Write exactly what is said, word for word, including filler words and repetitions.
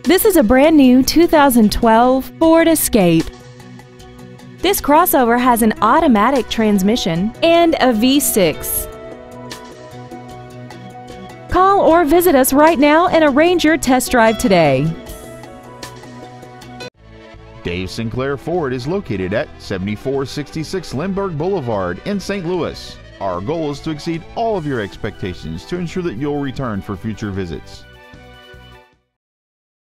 This is a brand new two thousand twelve Ford Escape. This crossover has an automatic transmission and a V six. Call or visit us right now and arrange your test drive today. Dave Sinclair Ford is located at seventy-four sixty-six Lindbergh Boulevard in Saint Louis. Our goal is to exceed all of your expectations to ensure that you'll return for future visits.